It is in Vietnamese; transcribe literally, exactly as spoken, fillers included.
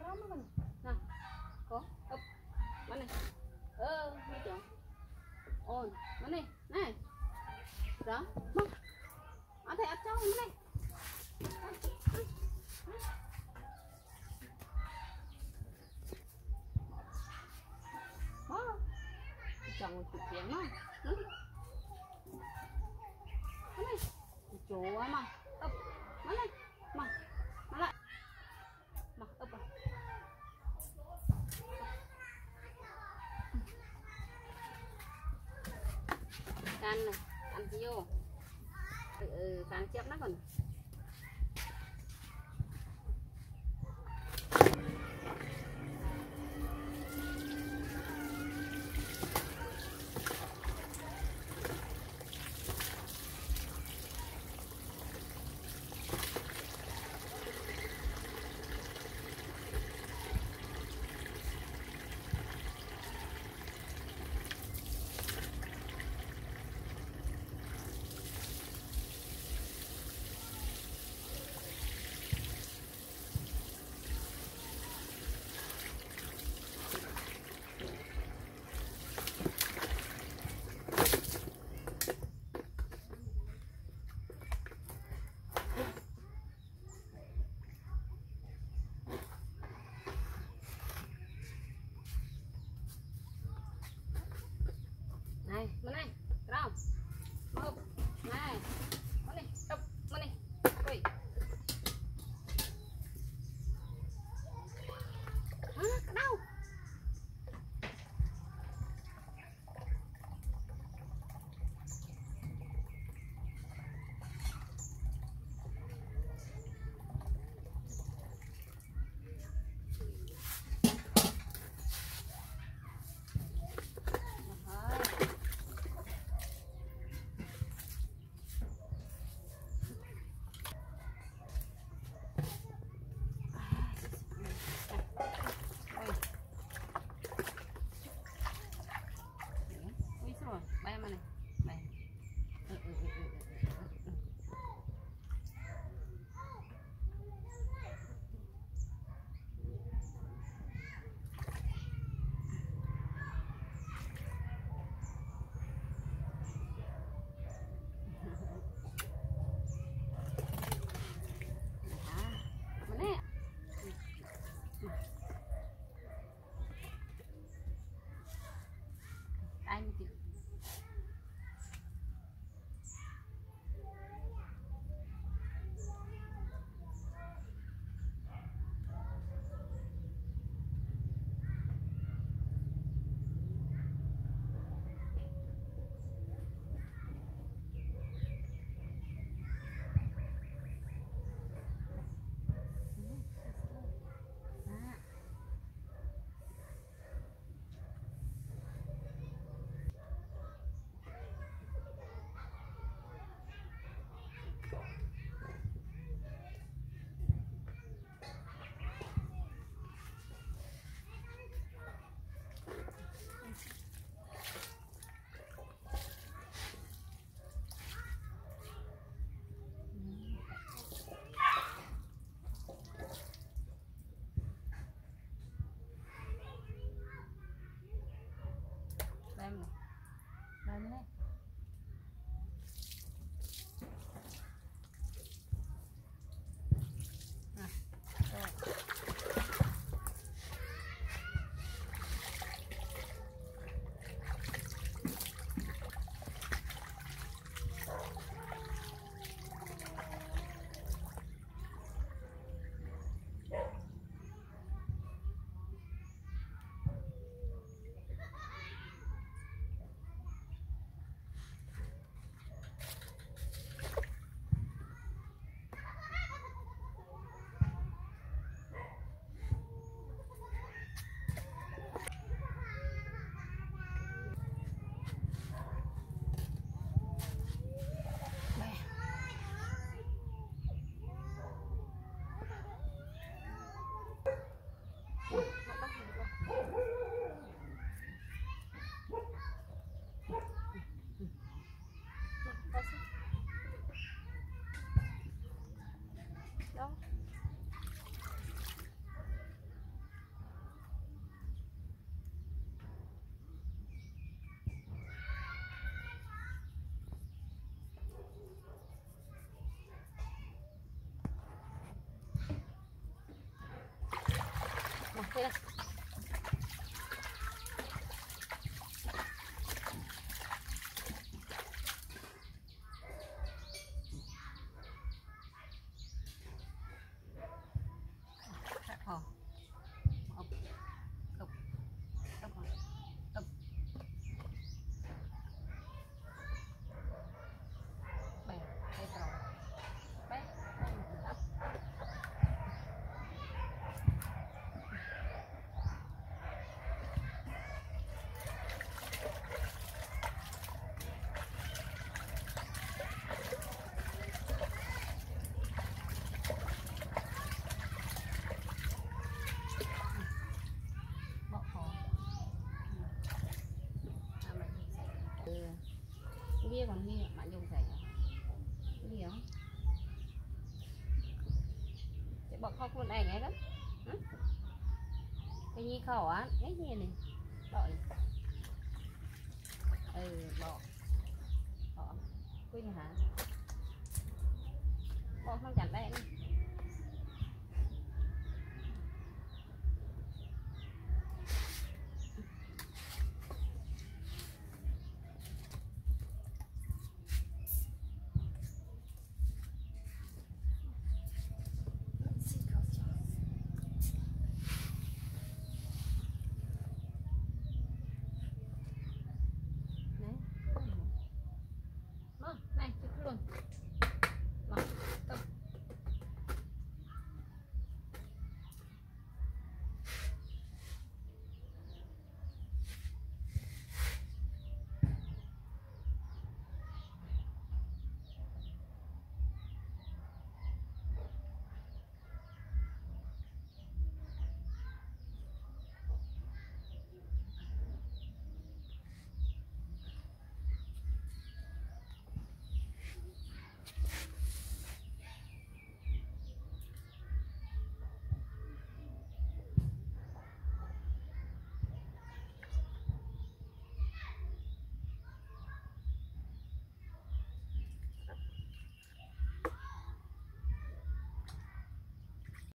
đó mà mình nè có ấp bắn này ơ mấy chỗ ôi bắn này này đó mắc ăn thầy ăn cho bắn này chồng một chục tiếng mà bắn này chỗ mà ấp bắn này mà mà lại mà ấp à can này ăn vô ừ, can chép nó còn thế này. Hò. Ốc. Ốc. Ốc hò. Ốc. Bè, đây rồi. Bè, đây mình đắp. Bọ hò. À, mày dùng sạch. Ừ. Kia còn kia mày dùng sạch. Cái gì không? Chị bọ kho con này nghe đó. Hả? Cái nhi khẩu á, cái gì này? Bọ này. Ừ, bọ. Bọ. Quên hả? Bọ không chặt đây nữa.